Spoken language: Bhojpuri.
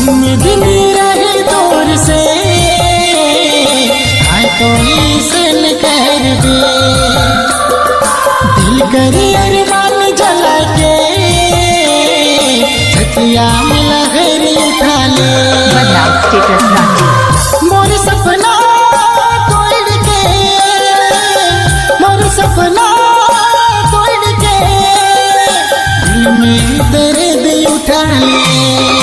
उम्मीद रहे दूर से तो सन कर दे, दिल करी अरमान जला के छतिया में लहरी उठा ले। मोर सपना तोड़ के, मोर सपना तोड़ के दिल में दर्द उठा ले।